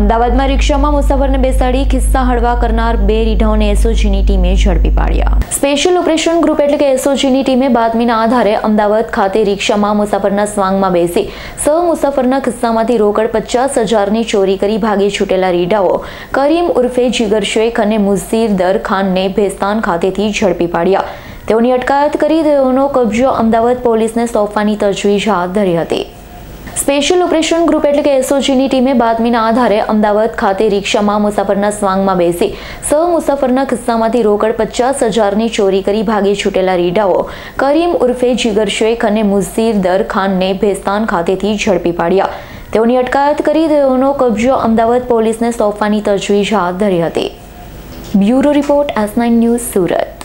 અમદાવાદમાં રિક્ષામાં મુસાફરને બેસાડી ખિસ્સા હળવા કરનાર 2 રીઢાઓને એસઓજીની ટીમે ઝડપી પાડ્યા। સ્પેશિયલ ઓપરેશન ગ્રુપ એટલે કે એસઓજીની ટીમે બાતમીના આધારે અમદાવાદ ખાતે રિક્ષામાં મુસાફરના સ્વાંગમાં બેસી મુસાફરના ખિસ્સામાંથી રોકડ 50,000ની ચોરી કરી ભાગી છૂટેલા રીઢાઓ કરીમ ઉર્ફે જીગર શેખ અને મુઝીર દર ખાનને ભેસ્તાન ખાતેથી ઝડપી પાડ્યા। તેઓની અટકાયત કરી તેઓનો કબજો અમદાવાદ પોલીસને સોંપવાની તજવીજ હાથ ધરી હતી। સ્પેશિયલ ઓપરેશન ગ્રુપ એટલે કે એસઓજીની ટીમે બાતમીના આધારે અમદાવાદ ખાતે રિક્ષામાં મુસાફરના સ્વાંગમાં બેસી મુસાફરના ખિસ્સામાંથી રોકડ 50,000ની ચોરી કરી ભાગી છૂટેલા રીઢાઓ કરીમ ઉર્ફે જીગર શેખ અને મુઝીર દર ખાનને ભેસ્તાન ખાતેથી ઝડપી પાડ્યા। તેઓની અટકાયત કરી તેઓનો કબજો અમદાવાદ પોલીસને સોંપવાની તજવીજ હાથ ધરી હતી। Bureau report S9 news Surat.